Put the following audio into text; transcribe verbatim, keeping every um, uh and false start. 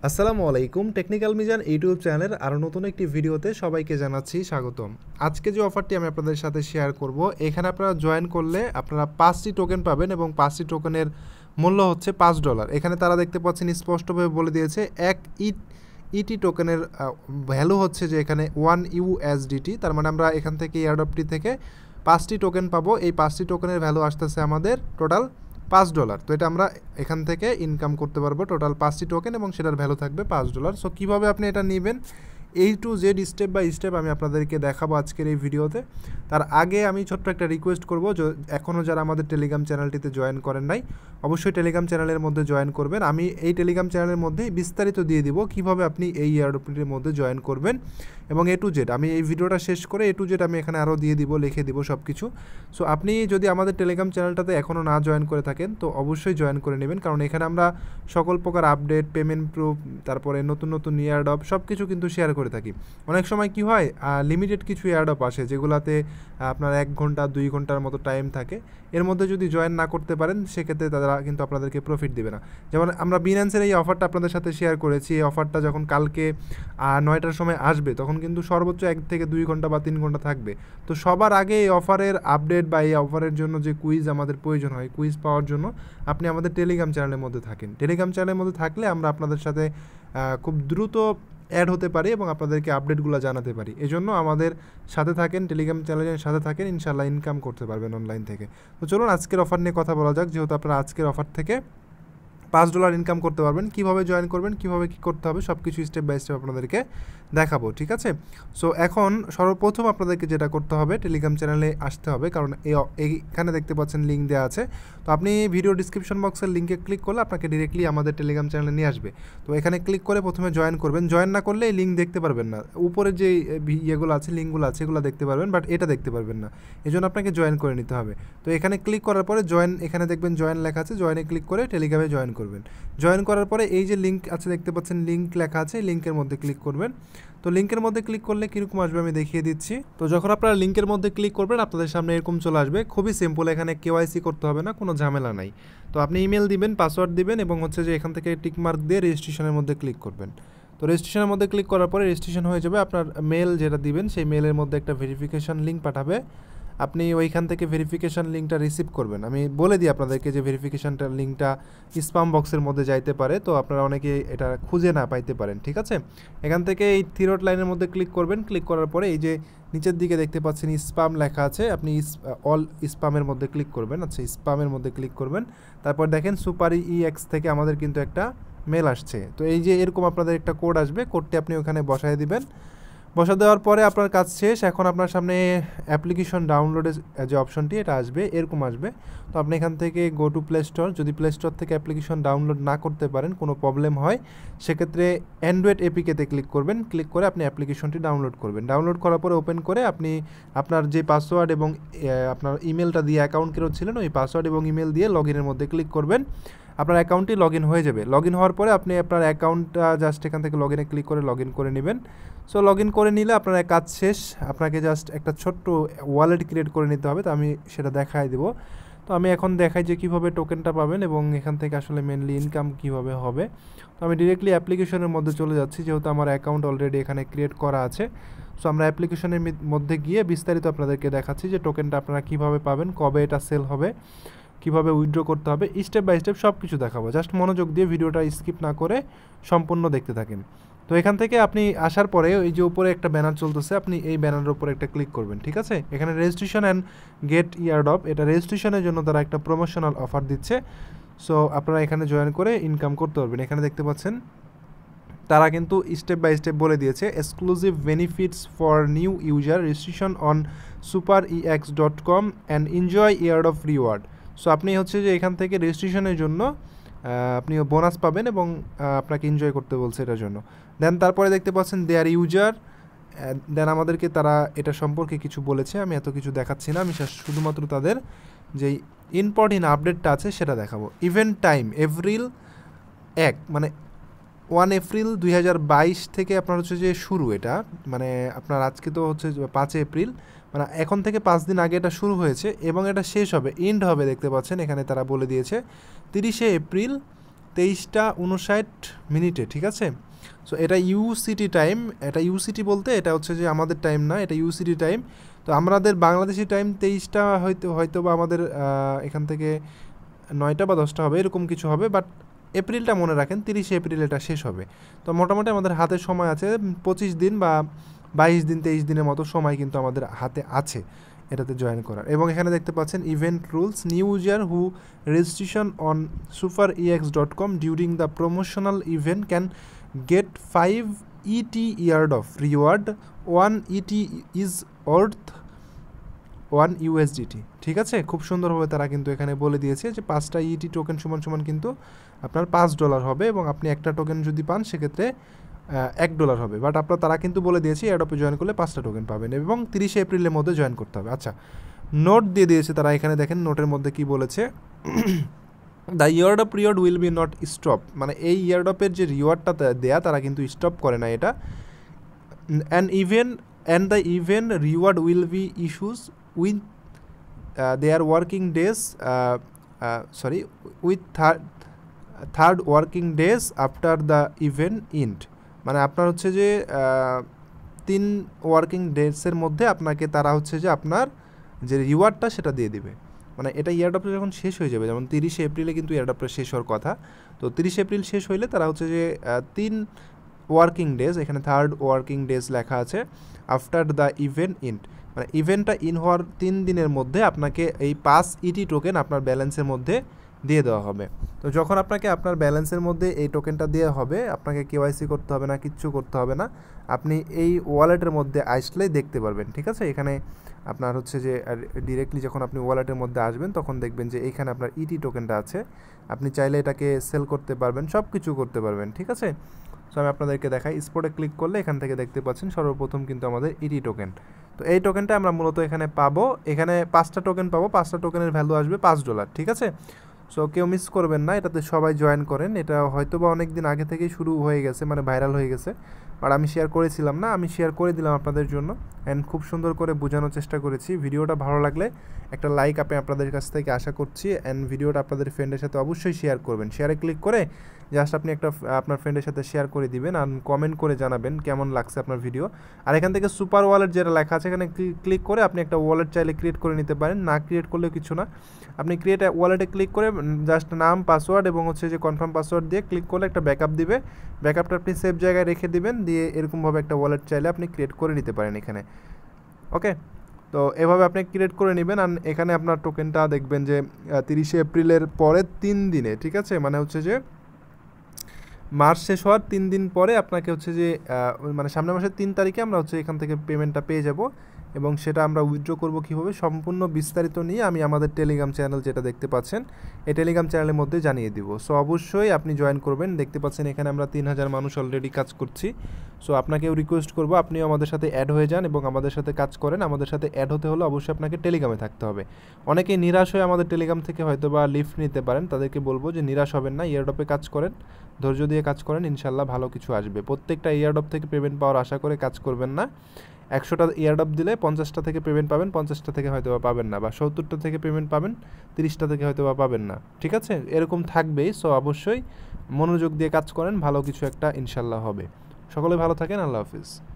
আসসালামু আলাইকুম। Technical Mizan YouTube চ্যানেলের আরও নতুন একটি ভিডিওতে সবাইকে জানাচ্ছি স্বাগতম। আজকে যে অফারটি আমি আপনাদের সাথে শেয়ার করব, এখানে আপনারা জয়েন করলে আপনারা পাঁচটি টোকেন পাবেন এবং পাঁচটি টোকেনের মূল্য হচ্ছে পাঁচ ডলার। এখানে তারা দেখতে পাচ্ছেন স্পষ্টভাবে বলে দিয়েছে এক ইট ইটি টোকেনের ভ্যালু হচ্ছে যে এখানে ওয়ান ইউএসডিটি। তার মানে আমরা এখান থেকে এয়ারড্রপটি থেকে পাঁচটি টোকেন পাবো। এই পাঁচটি টোকেনের ভ্যালু আসতেছে আমাদের টোটাল পাঁচ ডলার। তো এটা আমরা এখান থেকে ইনকাম করতে পারবো টোটাল পাঁচটি টোকেন এবং সেটার ভ্যালু থাকবে পাঁচ ডলার। সো কীভাবে আপনি এটা নেবেন A to Z step by step আমি আপনাদেরকে দেখাবো আজকের এই ভিডিওতে। তার আগে আমি ছোট্ট একটা রিকোয়েস্ট করবো, যে এখনও যারা আমাদের টেলিগ্রাম চ্যানেলটিতে জয়েন করেন নাই অবশ্যই টেলিগ্রাম চ্যানেলের মধ্যে জয়েন করবেন। আমি এই টেলিগ্রাম চ্যানেলের মধ্যেই বিস্তারিত দিয়ে দিব কীভাবে আপনি এই এয়ারড্রপটির মধ্যে জয়েন করবেন এবং এ টু জেড আমি এই ভিডিওটা শেষ করে এ টু জেড আমি এখানে আরও দিয়ে দিব, লিখে দিব সব কিছু। সো আপনি যদি আমাদের টেলিগ্রাম চ্যানেলটাতে এখনও না জয়েন করে থাকেন তো অবশ্যই জয়েন করে নেবেন, কারণ এখানে আমরা সকল প্রকার আপডেট, পেমেন্ট প্রুফ, তারপরে নতুন নতুন এয়ারড্রপ সব কিছু কিন্তু শেয়ার করে থাকি। অনেক সময় কি হয়, লিমিটেড কিছু এয়ারড্রপ আসে যেগুলাতে আপনার এক ঘন্টা দুই ঘন্টার মতো টাইম থাকে। এর মধ্যে যদি জয়েন না করতে পারেন সেক্ষেত্রে তারা কিন্তু আপনাদেরকে প্রফিট দেবে না। যেমন আমরা বিনান্সের এই অফারটা আপনাদের সাথে শেয়ার করেছি, এই অফারটা যখন কালকে নয়টার সময় আসবে তখন কিন্তু সর্বোচ্চ এক থেকে দুই ঘন্টা বা তিন ঘন্টা থাকবে। তো সবার আগে এই অফারের আপডেট বা এই অফারের জন্য যে কুইজ আমাদের প্রয়োজন হয়, কুইজ পাওয়ার জন্য আপনি আমাদের টেলিগ্রাম চ্যানেলের মধ্যে থাকেন। টেলিগ্রাম চ্যানেলের মধ্যে থাকলে আমরা আপনাদের সাথে খুব দ্রুত অ্যাড হতে পারি এবং আপনাদেরকে আপডেটগুলো জানাতে পারি। এজন্য আমাদের সাথে থাকেন, টেলিগ্রাম চ্যানেলের সাথে থাকেন, ইনশাল্লাহ ইনকাম করতে পারবেন অনলাইন থেকে। তো চলুন আজকের অফার নিয়ে কথা বলা যাক। যেহেতু আপনারা আজকের অফার থেকে পাঁচ ডলার ইনকাম করতে পারবেন, কীভাবে জয়েন করবেন, কীভাবে কী করতে হবে সব কিছু স্টেপ বাই স্টেপ আপনাদেরকে দেখাবো, ঠিক আছে? সো এখন সর্বপ্রথম আপনাদেরকে যেটা করতে হবে, টেলিগ্রাম চ্যানেলে আসতে হবে, কারণ এইখানে দেখতে পাচ্ছেন লিঙ্ক দেওয়া আছে। তো আপনি ভিডিও ডিসক্রিপশন বক্সের লিঙ্কে ক্লিক করলে আপনাকে ডিরেক্টলি আমাদের টেলিগ্রাম চ্যানেলে নিয়ে আসবে। তো এখানে ক্লিক করে প্রথমে জয়েন করবেন। জয়েন না করলে এই লিঙ্ক দেখতে পারবেন না, উপরে যে ইয়েগুলো আছে, লিঙ্কগুলো আছে, এগুলো দেখতে পারবেন, বাট এটা দেখতে পারবেন না। এই জন্য আপনাকে জয়েন করে নিতে হবে। তো এখানে ক্লিক করার পরে জয়েন, এখানে দেখবেন জয়েন লেখা আছে, জয়েনে ক্লিক করে টেলিগ্রামে জয়েন করবেন। জয়েন করার পরে এই যে লিঙ্ক আছে দেখতে পাচ্ছেন, লিঙ্ক লেখা আছে, লিঙ্কের মধ্যে ক্লিক করবেন। তো লিঙ্কের মধ্যে ক্লিক করলে কীরকম আসবে আমি দেখিয়ে দিচ্ছি। তো যখন আপনারা লিঙ্কের মধ্যে ক্লিক করবেন আপনাদের সামনে এরকম চলে আসবে। খুবই সিম্পল, এখানে কেওয়াইসি করতে হবে না, কোনো ঝামেলা নাই। তো আপনি ইমেল দিবেন, পাসওয়ার্ড দিবেন এবং হচ্ছে যে এখান থেকে টিকমার্ক দিয়ে রেজিস্ট্রেশনের মধ্যে ক্লিক করবেন। তো রেজিস্ট্রেশনের মধ্যে ক্লিক করার পরে রেজিস্ট্রেশন হয়ে যাবে। আপনার মেল যেটা দিবেন সেই মেলের মধ্যে একটা ভেরিফিকেশন লিঙ্ক পাঠাবে, আপনি ওইখান থেকে ভেরিফিকেশান লিঙ্কটা রিসিভ করবেন। আমি বলে দিই আপনাদেরকে যে ভেরিফিকেশানটার লিঙ্কটা স্প্যাম বক্সের মধ্যে যাইতে পারে, তো আপনারা অনেকে এটা খুঁজে না পাইতে পারেন, ঠিক আছে? এখান থেকে এই থ্রি লাইনের মধ্যে ক্লিক করবেন। ক্লিক করার পরে এই যে নিচের দিকে দেখতে পাচ্ছেন স্প্যাম লেখা আছে, আপনি অল স্প্যামের মধ্যে ক্লিক করবেন। আচ্ছা, স্প্যামের মধ্যে ক্লিক করবেন। তারপর দেখেন সুপার ই এক্স থেকে আমাদের কিন্তু একটা মেল আসছে। তো এই যে এরকম আপনাদের একটা কোড আসবে, কোডটি আপনি ওখানে বসায় দিবেন। বসা দেওয়ার পরে আপনার কাজ শেষ। এখন আপনার সামনে অ্যাপ্লিকেশন ডাউনলোডের যে অপশনটি এটা আসবে, এরকম আসবে। তো আপনি এখান থেকে গো টু প্লে স্টোর, যদি প্লে স্টোর থেকে অ্যাপ্লিকেশন ডাউনলোড না করতে পারেন, কোনো প্রবলেম হয়, সেক্ষেত্রে অ্যান্ড্রয়েড এপিকেতে ক্লিক করবেন। ক্লিক করে আপনি অ্যাপ্লিকেশনটি ডাউনলোড করবেন। ডাউনলোড করার পরে ওপেন করে আপনি আপনার যে পাসওয়ার্ড এবং আপনার ইমেলটা দিয়ে অ্যাকাউন্ট করেছিলেন ওই পাসওয়ার্ড এবং ইমেল দিয়ে লগ ইনের মধ্যে ক্লিক করবেন। আপনার অ্যাকাউন্টটি লগ ইন হয়ে যাবে। লগ ইন হওয়ার পরে আপনি আপনার অ্যাকাউন্টটা জাস্ট এখান থেকে লগ ইনে ক্লিক করে লগ ইন করে নেবেন। সো লগ ইন করে নিলে আপনার কাজ শেষ। আপনাকে জাস্ট একটা ছোট্ট ওয়ালেট ক্রিয়েট করে নিতে হবে, তো আমি সেটা দেখাই দেবো। তো আমি এখন দেখাই যে কীভাবে টোকেনটা পাবেন এবং এখান থেকে আসলে মেনলি ইনকাম কীভাবে হবে। তো আমি ডিরেক্টলি অ্যাপ্লিকেশনের মধ্যে চলে যাচ্ছি, যেহেতু আমার অ্যাকাউন্ট অলরেডি এখানে ক্রিয়েট করা আছে। সো আমরা অ্যাপ্লিকেশনের মধ্যে গিয়ে বিস্তারিত আপনাদেরকে দেখাচ্ছি যে টোকেনটা আপনারা কীভাবে পাবেন, কবে এটা সেল হবে, কীভাবে উইথড্র করতে হবে, স্টেপ বাই স্টেপ সব কিছু দেখাবো। জাস্ট মনোযোগ দিয়ে ভিডিওটা স্কিপ না করে সম্পূর্ণ দেখতে থাকেন। তো এখান থেকে আপনি আসার পরে এই যে উপরে একটা ব্যানার চলতেছে, আপনি এই ব্যানারের উপরে একটা ক্লিক করবেন, ঠিক আছে? এখানে রেজিস্ট্রেশন অ্যান্ড গেট ইয়ারড্রপ, এটা রেজিস্ট্রেশনের জন্য তারা একটা প্রমোশনাল অফার দিচ্ছে। সো আপনারা এখানে জয়েন করে ইনকাম করতে পারবেন। এখানে দেখতে পাচ্ছেন তারা কিন্তু স্টেপ বাই স্টেপ বলে দিয়েছে, exclusive benefits for new user, registration on Super E X dot com and enjoy airdrop reward. So আপনি হচ্ছে যে এখান থেকে রেজিস্ট্রেশনের জন্য আপনি বোনাস পাবেন এবং আপনাকে এনজয় করতে বলছে এটার জন্য। দেন তারপরে দেখতে পাচ্ছেন দেয়ার ইউজার, দেন আমাদেরকে তারা এটা সম্পর্কে কিছু বলেছে, আমি এত কিছু দেখাচ্ছি না, আমি শুধুমাত্র তাদের যেই ইম্পর্টেন্ট আপডেটটা আছে সেটা দেখাবো। ইভেন্ট টাইম এপ্রিল এক, মানে ওয়ান এপ্রিল দুই হাজার বাইশ থেকে আপনার হচ্ছে যে শুরু, এটা মানে আপনার আজকে তো হচ্ছে পাঁচ এপ্রিল, মানে এখন থেকে পাঁচ দিন আগে এটা শুরু হয়েছে এবং এটা শেষ হবে, এন্ড হবে দেখতে পাচ্ছেন এখানে তারা বলে দিয়েছে তিরিশে এপ্রিল তেইশটা উনষাট মিনিটে, ঠিক আছে। সো এটা ইউসিটি টাইম, এটা ইউসিটি বলতে এটা হচ্ছে যে আমাদের টাইম না, এটা ইউসিটি টাইম। তো আমাদের বাংলাদেশি টাইম তেইশটা হয়তো হয়তো বা আমাদের এখান থেকে নয়টা বা দশটা হবে, এরকম কিছু হবে। বাট এপ্রিলটা মনে রাখেন, তিরিশে এপ্রিল এটা শেষ হবে। তো মোটামুটি আমাদের হাতে সময় আছে পঁচিশ দিন বা বাইশ দিন তেইশ দিনের মতো সময় কিন্তু আমাদের হাতে আছে এটাতে জয়েন করার। এবং এখানে দেখতে পাচ্ছেন event rules, new user who registration on Super EX dot com during the promotional event can get five ET yard of reward, one ET is worth one USDT, ঠিক আছে। খুব সুন্দরভাবে তারা কিন্তু এখানে বলে দিয়েছে যে পাঁচটা ইটি টোকেন সমান সমান কিন্তু আপনার পাঁচ ডলার হবে, এবং আপনি একটা টোকেন যদি পান সেক্ষেত্রে এক ডলার হবে। বাট আপনার তারা কিন্তু বলে দিয়েছে এয়ারড্রপে জয়েন করলে পাঁচটা টোকেন পাবেন এবং তিরিশে এপ্রিলের মধ্যে জয়েন করতে হবে। আচ্ছা, নোট দিয়ে দিয়েছে তারা এখানে, দেখেন নোটের মধ্যে কি বলেছে, the airdrop reward will be not stop, মানে এই ইয়ারড্রপের যে রিওয়ার্ডটা দেয়া তারা কিন্তু স্টপ করে না এটা। And even and the event reward will be issues with their working days, sorry with third third working days after the event end, মানে আপনার হচ্ছে যে তিন ওয়ার্কিং ডেজের মধ্যে আপনাকে তারা হচ্ছে যে আপনার যে রিওয়ার্ডটা সেটা দিয়ে দিবে। মানে এটা ইয়ারড্রপটা যখন শেষ হয়ে যাবে, যেমন তিরিশে এপ্রিলে কিন্তু ইয়ারড্রপটা শেষ হওয়ার কথা, তো তিরিশে এপ্রিল শেষ হইলে তারা হচ্ছে যে তিন ওয়ার্কিং ডেজ, এখানে থার্ড ওয়ার্কিং ডেজ লেখা আছে, আফটার দ্য ইভেন্ট ইন্ড, মানে ইভেন্টটা ইন হওয়ার তিন দিনের মধ্যে আপনাকে এই পাঁচ ইটি টোকেন আপনার ব্যালেন্সের মধ্যে দিয়ে দেওয়া হবে। তো যখন আপনাকে আপনার ব্যালেন্সের মধ্যে এই টোকেনটা দেওয়া হবে, আপনাকে কেওয়াইসি করতে হবে না, কিচ্ছু করতে হবে না, আপনি এই ওয়ালেটের মধ্যে আসলেই দেখতে পারবেন, ঠিক আছে। এখানে আপনার হচ্ছে যে ডিরেক্টলি যখন আপনি ওয়ালেটের মধ্যে আসবেন তখন দেখবেন যে এইখানে আপনার ইটি টোকেনটা আছে, আপনি চাইলে এটাকে সেল করতে পারবেন, সব কিছু করতে পারবেন, ঠিক আছে। সো আমি আপনাদেরকে দেখাই, স্পটে ক্লিক করলে এখান থেকে দেখতে পাচ্ছেন সর্বপ্রথম কিন্তু আমাদের ইটি টোকেন। তো এই টোকেনটা আমরা মূলত এখানে পাবো, এখানে পাঁচটা টোকেন পাবো, পাঁচটা টোকেনের ভ্যালু আসবে পাঁচ ডলার, ঠিক আছে। সো কেউ মিস করবেন না, এটাতে সবাই জয়েন করেন। এটা হয়তো বা অনেক দিন আগে থেকেই শুরু হয়ে গেছে, মানে ভাইরাল হয়ে গেছে, আর আমি শেয়ার করেছিলাম না, আমি শেয়ার করে দিলাম আপনাদের জন্য, অ্যান্ড খুব সুন্দর করে বোঝানোর চেষ্টা করেছি। ভিডিওটা ভালো লাগলে একটা লাইক আমি আপনাদের কাছ থেকে আশা করছি, অ্যান্ড ভিডিওটা আপনাদের ফ্রেন্ডের সাথে অবশ্যই শেয়ার করবেন। শেয়ারে ক্লিক করে জাস্ট আপনি একটা আপনার ফ্রেন্ডের সাথে শেয়ার করে দিবেন, আর কমেন্ট করে জানাবেন কেমন লাগছে আপনার ভিডিও। আর এখান থেকে সুপার ওয়ালেট যেটা লেখা আছে এখানে ক্লিক করে আপনি একটা ওয়ালেট চাইলে ক্রিয়েট করে নিতে পারেন, না ক্রিয়েট করলেও কিছু না, আপনি ক্রিয়েট ওয়ালেটে ক্লিক করে জাস্ট নাম, পাসওয়ার্ড এবং হচ্ছে যে কনফার্ম পাসওয়ার্ড দিয়ে ক্লিক করলে একটা ব্যাকআপ দিবে, ব্যাকআপটা আপনি সেভ জায়গায় রেখে দিবেন, দিয়ে এরকমভাবে একটা ওয়ালেট চাইলে আপনি ক্রিয়েট করে নিতে পারেন এখানে। ওকে, তো এভাবে আপনি ক্রিয়েট করে নেবেন। আর এখানে আপনার টোকেনটা দেখবেন যে তিরিশে এপ্রিলের পরের তিন দিনে, ঠিক আছে, মানে হচ্ছে যে মার্চ শেষ হওয়ার তিন দিন পরে আপনাকে হচ্ছে যে মানে সামনের মাসের তিন তারিখে আমরা হচ্ছে এখান থেকে পেমেন্টটা পেয়ে যাব, এবং সেটা আমরা উইথড্র করব কীভাবে সম্পূর্ণ বিস্তারিত নিয়ে আমি আমাদের টেলিগ্রাম চ্যানেল যেটা দেখতে পাচ্ছেন এই টেলিগ্রাম চ্যানেলের মধ্যে জানিয়ে দিব। সো অবশ্যই আপনি জয়েন করবেন। দেখতে পাচ্ছেন এখানে আমরা তিন হাজার মানুষ অলরেডি কাজ করছি। সো আপনাকেও রিকোয়েস্ট করবো আপনিও আমাদের সাথে অ্যাড হয়ে যান এবং আমাদের সাথে কাজ করেন। আমাদের সাথে অ্যাড হতে হলে অবশ্যই আপনাকে টেলিগ্রামে থাকতে হবে। অনেকেই নিরাশ হয়ে আমাদের টেলিগ্রাম থেকে হয়তো বা লিফট নিতে পারেন, তাদেরকে বলবো যে নিরাশ হবেন না, ইয়ারড্রপে কাজ করেন, ধৈর্য দিয়ে কাজ করেন, ইনশাল্লাহ ভালো কিছু আসবে। প্রত্যেকটা ইয়ারড্রপ থেকে পেমেন্ট পাওয়ার আশা করে কাজ করবেন না। একশোটা ইয়ারড্রপ দিলে পঞ্চাশটা থেকে পেমেন্ট পাবেন, পঞ্চাশটা থেকে হয়তো বা পাবেন না, বা সত্তরটা থেকে পেমেন্ট পাবেন, তিরিশটা থেকে হয়তো বা পাবেন না, ঠিক আছে, এরকম থাকবেই। সো অবশ্যই মনোযোগ দিয়ে কাজ করেন, ভালো কিছু একটা ইনশাল্লাহ হবে। সকলে ভালো থাকেন, আল্লাহ হাফিজ।